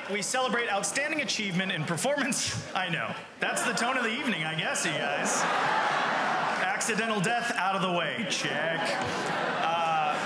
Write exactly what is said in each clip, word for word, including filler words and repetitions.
we celebrate outstanding achievement in performance. I know. That's the tone of the evening, I guess, you guys. Accidental death out of the way. Check. Uh,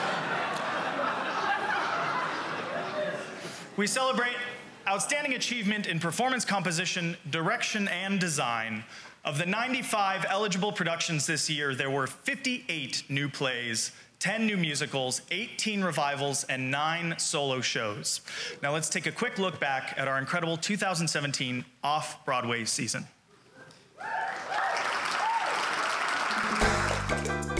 we celebrate outstanding achievement in performance composition, direction, and design. Of the ninety-five eligible productions this year, there were fifty-eight new plays, ten new musicals, eighteen revivals, and nine solo shows. Now let's take a quick look back at our incredible two thousand seventeen Off-Broadway season.